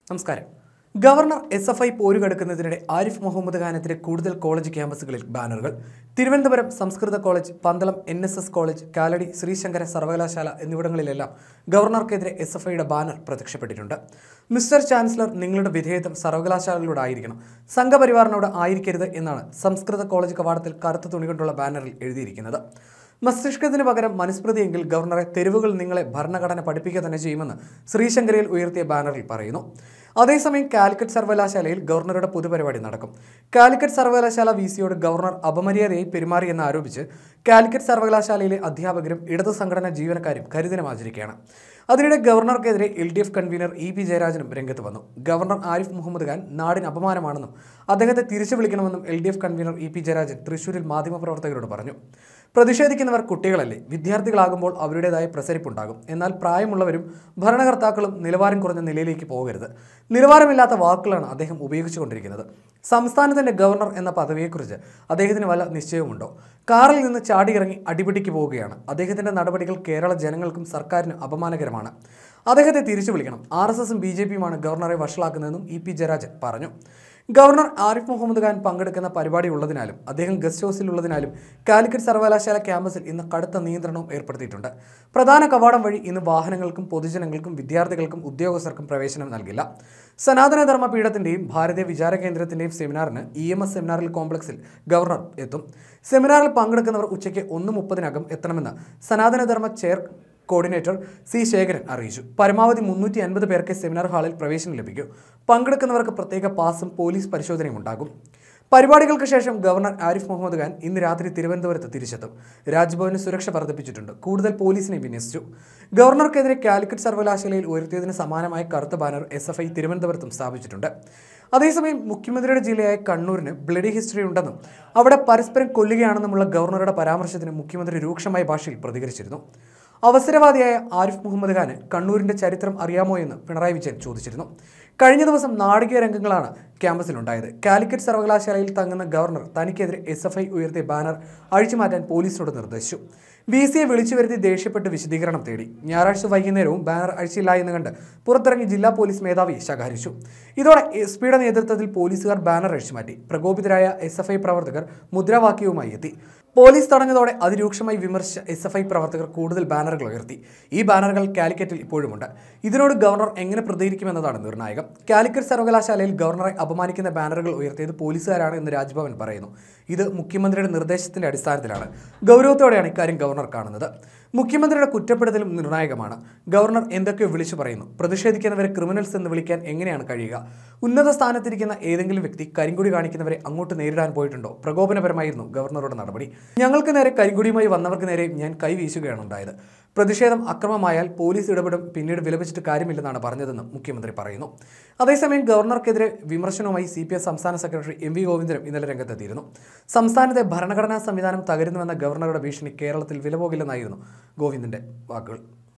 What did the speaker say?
നമസ്കാരം. Governor SFI പോരുകെടുക്കുന്നതിനിടെ ആരിഫ് മുഹമ്മദ് ഖാനെതിരെ കൂടുതൽ കോളേജ് ക്യാമ്പസുകളിൽ ബാനറുകൾ. തിരുവനന്തപുരം സംസ്കൃത college, Pandalam NSS college, Kalady Sreesankara സർവകലാശാല എന്നിവിടങ്ങളിലെല്ലാം ഗവർണർക്കെതിരെ SFIയുടെ ബാനർ പ്രത്യക്ഷപ്പെട്ടിട്ടുണ്ട്. മിസ്റ്റർ ചാൻസലർ, നിങ്ങളുടെ വിധേയത്വം സർവകലാശാലകളോടായിരിക്കണം, സംഘപരിവാറിനോട് ആയിരിക്കരുത് എന്നാണ് സംസ്കൃത കോളേജ് കവാടത്തിൽ കറുത്ത തുണി കൊണ്ടുള്ള ബാനറിൽ എഴുതിയിരിക്കുന്നത്. മസ്തിഷ്കത്തിന് പകരം മനുസ്മൃതിയെങ്കിൽ ഗവർണറെ തെരുവുകൾ നിങ്ങളെ ഭരണഘടന പഠിപ്പിക്കുക തന്നെ ചെയ്യുമെന്ന് ശ്രീശങ്കരയിൽ ഉയർത്തിയ ബാനറിൽ പറയുന്നു. അതേസമയം കാലിക്കറ്റ് സർവകലാശാലയിൽ ഗവർണറുടെ പൊതുപരിപാടി നടക്കും. കാലിക്കറ്റ് സർവകലാശാല VCയോട് ഗവർണർ അപമര്യാദയായി പെരുമാറിയെന്ന് ആരോപിച്ച് കാലിക്കറ്റ് സർവകലാശാലയിലെ അധ്യാപകരും ഇടതു സംഘടനാ ജീവനക്കാരും കരിദിനം ആചരിക്കുകയാണ്. അതിനിടെ ഗവർണർക്കെതിരെ LDF കൺവീനർ EP ജയരാജനും രംഗത്ത് വന്നു. ഗവർണർ ആരിഫ് മുഹമ്മദ് ഖാൻ നാടിന് അപമാനമാണെന്നും അദ്ദേഹത്തെ തിരിച്ചു വിളിക്കണമെന്നും LDF കൺവീനർ EP ജയരാജൻ തൃശൂരിൽ മാധ്യമപ്രവർത്തകരോട് പറഞ്ഞു. പ്രതിഷേധിക്കുന്നവർ കുട്ടികളല്ലേ, വിദ്യാർത്ഥികളാകുമ്പോൾ അവരുടേതായ പ്രസരിപ്പുണ്ടാകും. എന്നാൽ പ്രായമുള്ളവരും ഭരണകർത്താക്കളും നിലവാരം കുറഞ്ഞ നിലയിലേക്ക് പോകരുത്. നിലവാരമില്ലാത്ത വാക്കുകളാണ് അദ്ദേഹം ഉപയോഗിച്ചുകൊണ്ടിരിക്കുന്നത്. സംസ്ഥാനത്തിൻ്റെ ഗവർണർ എന്ന പദവിയെക്കുറിച്ച് അദ്ദേഹത്തിന് വല്ല നിശ്ചയവുമുണ്ടോ? കാറിൽ നിന്ന് ചാടിയിറങ്ങി അടിപിടിക്ക് പോവുകയാണ്. അദ്ദേഹത്തിൻ്റെ നടപടികൾ കേരള ജനങ്ങൾക്കും സർക്കാരിന് അപമാനകരമാണ്. അദ്ദേഹത്തെ തിരിച്ചു വിളിക്കണം. RSSും BJPയുമാണ് ഗവർണറെ വഷളാക്കുന്നതെന്നും EP ജയരാജൻ പറഞ്ഞു. ഗവർണർ ആരിഫ് മുഹമ്മദ് ഖാൻ പങ്കെടുക്കുന്ന പരിപാടി ഉള്ളതിനാലും അദ്ദേഹം ഗസ്റ്റ് ഹൗസിലുള്ളതിനാലും കാലിക്കറ്റ് സർവകലാശാല ക്യാമ്പസിൽ ഇന്ന് കടുത്ത നിയന്ത്രണവും ഏർപ്പെടുത്തിയിട്ടുണ്ട്. പ്രധാന കവാടം വഴി ഇന്ന് വാഹനങ്ങൾക്കും പൊതുജനങ്ങൾക്കും വിദ്യാർത്ഥികൾക്കും ഉദ്യോഗസ്ഥർക്കും പ്രവേശനം നൽകില്ല. സനാതനധർമ്മ പീഠത്തിൻ്റെയും ഭാരതീയ വിചാര കേന്ദ്രത്തിൻ്റെയും സെമിനാറിന് EMS സെമിനാറിൽ കോംപ്ലക്സിൽ ഗവർണർ എത്തും. സെമിനാറിൽ പങ്കെടുക്കുന്നവർ ഉച്ചയ്ക്ക് 1:30 എത്തണമെന്ന് സനാതനധർമ്മ ചെയർ കോർഡിനേറ്റർ C ശേഖരൻ അറിയിച്ചു. പരമാവധി 350 പേർക്ക് സെമിനാർ ഹാളിൽ പ്രവേശനം ലഭിക്കും. പങ്കെടുക്കുന്നവർക്ക് പ്രത്യേക പാസും പോലീസ് പരിശോധനയും ഉണ്ടാകും. പരിപാടികൾക്ക് ശേഷം ഗവർണർ ആരിഫ് മുഹമ്മദ് ഖാൻ ഇന്ന് രാത്രി തിരുവനന്തപുരത്ത് തിരിച്ചെത്തും. രാജ്ഭവന് സുരക്ഷ വർദ്ധിപ്പിച്ചിട്ടുണ്ട്. കൂടുതൽ പോലീസിനെ വിന്യസിച്ചു. ഗവർണർക്കെതിരെ കാലിക്കറ്റ് സർവകലാശാലയിൽ ഉയർത്തിയതിന് സമാനമായ കറുത്ത ബാനർ SFI തിരുവനന്തപുരത്തും സ്ഥാപിച്ചിട്ടുണ്ട്. അതേസമയം മുഖ്യമന്ത്രിയുടെ ജില്ലയായ കണ്ണൂരിന് ബ്ലഡി ഹിസ്റ്ററി ഉണ്ടെന്നും അവിടെ പരസ്പരം കൊല്ലുകയാണെന്നുമുള്ള ഗവർണറുടെ പരാമർശത്തിന് മുഖ്യമന്ത്രി രൂക്ഷമായ ഭാഷയിൽ പ്രതികരിച്ചിരുന്നു. അവസരവാദിയായ ആരിഫ് മുഹമ്മദ് ഖാന് കണ്ണൂരിൻ്റെ ചരിത്രം അറിയാമോ എന്ന് പിണറായി വിജയൻ ചോദിച്ചിരുന്നു. കഴിഞ്ഞ ദിവസം നാടകീയ രംഗങ്ങളാണ് ക്യാമ്പസിലുണ്ടായത്. കാലിക്കറ്റ് സർവകലാശാലയിൽ തങ്ങുന്ന ഗവർണർ തനിക്കെതിരെ SFI ഉയർത്തിയ ബാനർ അഴിച്ചുമാറ്റാൻ പോലീസിനോട് നിർദ്ദേശിച്ചു. VCയെ വിളിച്ചു വരുത്തി ദേഷ്യപ്പെട്ട് വിശദീകരണം തേടി. ഞായറാഴ്ച വൈകുന്നേരവും ബാനർ അഴിച്ചില്ല എന്ന് കണ്ട് പുറത്തിറങ്ങി ജില്ലാ പോലീസ് മേധാവി ശകാരിച്ചു. ഇതോടെ SPയുടെ നേതൃത്വത്തിൽ പോലീസുകാർ ബാനർ അഴിച്ചുമാറ്റി. പ്രകോപിതരായ SFI പ്രവർത്തകർ മുദ്രാവാക്യവുമായി എത്തി. പോലീസ് തടഞ്ഞതോടെ അതിരൂക്ഷമായി വിമർശിച്ച SFI പ്രവർത്തകർ കൂടുതൽ ബാനറുകൾ ഉയർത്തി. ഈ ബാനറുകൾ കാലിക്കറ്റിൽ ഇപ്പോഴുമുണ്ട്. ഇതിനോട് ഗവർണർ എങ്ങനെ പ്രതികരിക്കുമെന്നതാണ് നിർണായകം. കാലിക്കറ്റ് സർവകലാശാലയിൽ ഗവർണറെ അപമാനിക്കുന്ന ബാനറുകൾ ഉയർത്തിയത് പോലീസുകാരാണ് എന്ന് രാജ്ഭവൻ പറയുന്നു. ഇത് മുഖ്യമന്ത്രിയുടെ നിർദ്ദേശത്തിൻ്റെ അടിസ്ഥാനത്തിലാണ്. ഗൗരവത്തോടെയാണ് ഇക്കാര്യം ഗവർണർ കാണുന്നത്. മുഖ്യമന്ത്രിയുടെ കുറ്റപ്പെടുത്തലും നിർണായകമാണ്. ഗവർണർ എന്തൊക്കെയോ വിളിച്ചു പറയുന്നു. പ്രതിഷേധിക്കുന്നവരെ ക്രിമിനൽസ് എന്ന് വിളിക്കാൻ എങ്ങനെയാണ് കഴിയുക? ഉന്നത സ്ഥാനത്തിരിക്കുന്ന ഏതെങ്കിലും വ്യക്തി കരിങ്കൊടി കാണിക്കുന്നവരെ അങ്ങോട്ട് നേരിടാൻ പോയിട്ടുണ്ടോ? പ്രകോപനപരമായിരുന്നു ഗവർണറുടെ നടപടി. ഞങ്ങൾക്ക് നേരെ കരിങ്കൊടിയുമായി വന്നവർക്ക് നേരെ ഞാൻ കൈവീശുകയാണ് ഉണ്ടായത്. പ്രതിഷേധം അക്രമമായാൽ പോലീസ് ഇടപെടും, പിന്നീട് വിലപിച്ചിട്ട് കാര്യമില്ലെന്നാണ് പറഞ്ഞതെന്നും മുഖ്യമന്ത്രി പറയുന്നു. അതേസമയം ഗവർണർക്കെതിരെ വിമർശനവുമായി CPM സംസ്ഥാന സെക്രട്ടറി MV ഗോവിന്ദനും ഇന്നലെ രംഗത്തെത്തിയിരുന്നു. സംസ്ഥാനത്തെ ഭരണഘടനാ സംവിധാനം തകരുന്നുവെന്ന ഗവർണറുടെ ഭീഷണി കേരളത്തിൽ വിലപോകില്ലെന്നായിരുന്നു ഗോവിന്ദന്റെ വാക്കുകൾ.